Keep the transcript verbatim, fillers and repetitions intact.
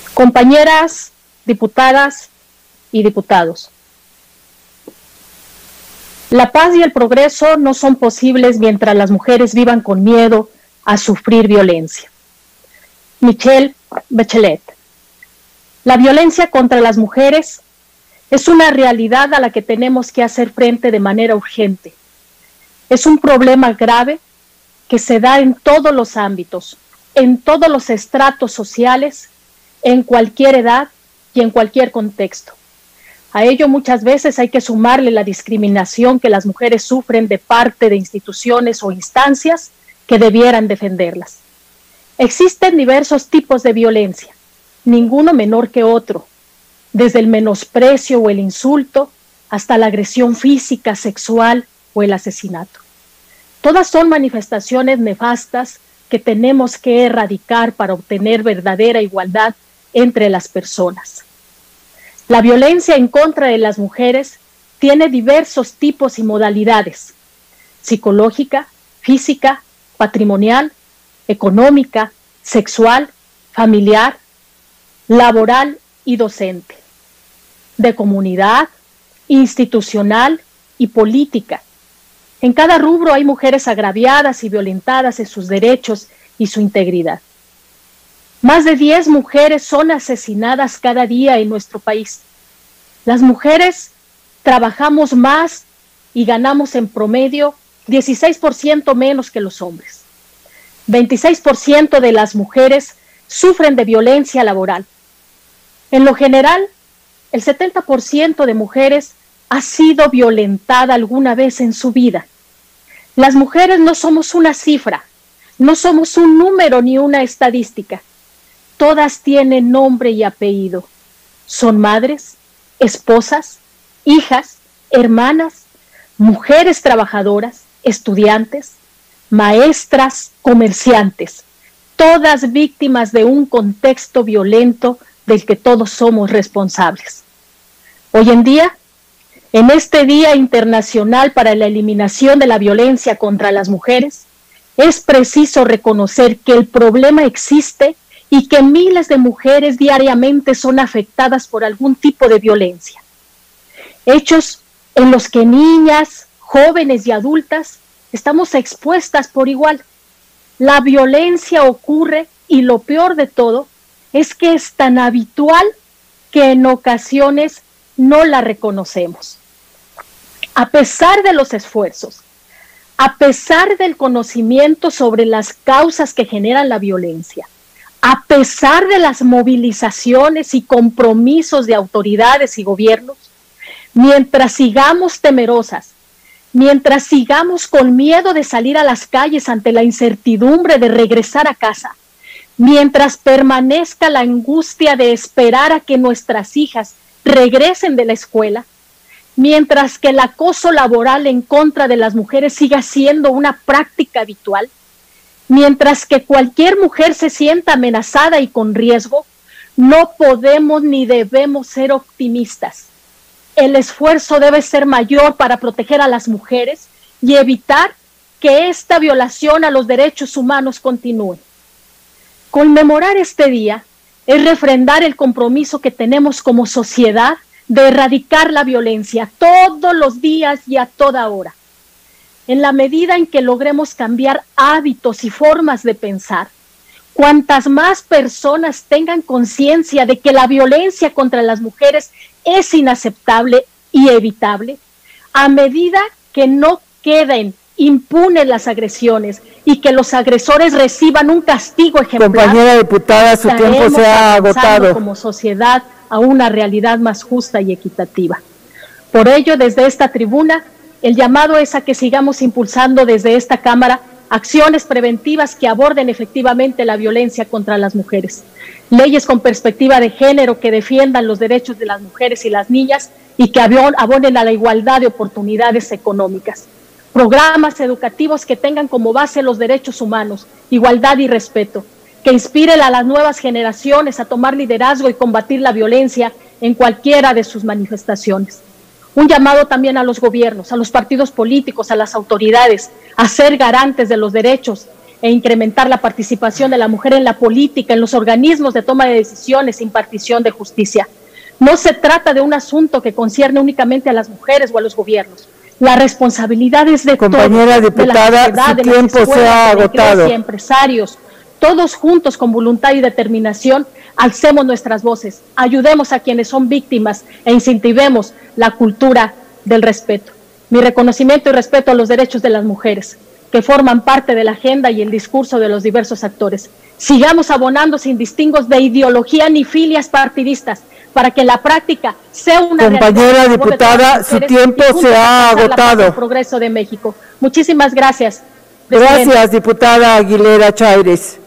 Compañeras, diputadas y diputados, la paz y el progreso no son posibles mientras las mujeres vivan con miedo a sufrir violencia. Michelle Bachelet. La violencia contra las mujeres es una realidad a la que tenemos que hacer frente de manera urgente. Es un problema grave que se da en todos los ámbitos, en todos los estratos sociales, en cualquier edad y en cualquier contexto. A ello muchas veces hay que sumarle la discriminación que las mujeres sufren de parte de instituciones o instancias que debieran defenderlas. Existen diversos tipos de violencia, ninguno menor que otro, desde el menosprecio o el insulto hasta la agresión física, sexual o el asesinato. Todas son manifestaciones nefastas que tenemos que erradicar para obtener verdadera igualdad entre las personas. La violencia en contra de las mujeres tiene diversos tipos y modalidades: psicológica, física, patrimonial, económica, sexual, familiar, laboral y docente, de comunidad, institucional y política. En cada rubro hay mujeres agraviadas y violentadas en sus derechos y su integridad. Más de diez mujeres son asesinadas cada día en nuestro país. Las mujeres trabajamos más y ganamos en promedio dieciséis por ciento menos que los hombres. veintiséis por ciento de las mujeres sufren de violencia laboral. En lo general, el setenta por ciento de mujeres ha sido violentada alguna vez en su vida. Las mujeres no somos una cifra, no somos un número ni una estadística. Todas tienen nombre y apellido. Son madres, esposas, hijas, hermanas, mujeres trabajadoras, estudiantes, maestras, comerciantes, todas víctimas de un contexto violento del que todos somos responsables. Hoy en día, en este Día Internacional para la Eliminación de la Violencia contra las Mujeres, es preciso reconocer que el problema existe y que miles de mujeres diariamente son afectadas por algún tipo de violencia. Hechos en los que niñas, jóvenes y adultas estamos expuestas por igual. La violencia ocurre y lo peor de todo es que es tan habitual que en ocasiones no la reconocemos. A pesar de los esfuerzos, a pesar del conocimiento sobre las causas que generan la violencia, a pesar de las movilizaciones y compromisos de autoridades y gobiernos, mientras sigamos temerosas, mientras sigamos con miedo de salir a las calles ante la incertidumbre de regresar a casa, mientras permanezca la angustia de esperar a que nuestras hijas regresen de la escuela, mientras que el acoso laboral en contra de las mujeres siga siendo una práctica habitual, mientras que cualquier mujer se sienta amenazada y con riesgo, no podemos ni debemos ser optimistas. El esfuerzo debe ser mayor para proteger a las mujeres y evitar que esta violación a los derechos humanos continúe. Conmemorar este día es refrendar el compromiso que tenemos como sociedad de erradicar la violencia todos los días y a toda hora. En la medida en que logremos cambiar hábitos y formas de pensar, cuantas más personas tengan conciencia de que la violencia contra las mujeres es inaceptable y evitable, a medida que no queden impunes las agresiones y que los agresores reciban un castigo ejemplar. Compañera diputada, su tiempo se ha agotado. Como sociedad a una realidad más justa y equitativa. Por ello, desde esta tribuna, el llamado es a que sigamos impulsando desde esta Cámara acciones preventivas que aborden efectivamente la violencia contra las mujeres, leyes con perspectiva de género que defiendan los derechos de las mujeres y las niñas y que abonen a la igualdad de oportunidades económicas, programas educativos que tengan como base los derechos humanos, igualdad y respeto, que inspiren a las nuevas generaciones a tomar liderazgo y combatir la violencia en cualquiera de sus manifestaciones. Un llamado también a los gobiernos, a los partidos políticos, a las autoridades, a ser garantes de los derechos e incrementar la participación de la mujer en la política, en los organismos de toma de decisiones e impartición de justicia. No se trata de un asunto que concierne únicamente a las mujeres o a los gobiernos. La responsabilidad es de todos, compañera diputada, de la sociedad, su de las tiempo escuelas, se ha de la agotado. iglesia, empresarios, todos juntos con voluntad y determinación, alcemos nuestras voces, ayudemos a quienes son víctimas e incentivemos la cultura del respeto. Mi reconocimiento y respeto a los derechos de las mujeres, que forman parte de la agenda y el discurso de los diversos actores. Sigamos abonando sin distingos de ideología ni filias partidistas, para que en la práctica sea una compañera diputada, su tiempo se ha agotado. El progreso de México. Muchísimas gracias. Gracias, diputada Aguilera Chaires.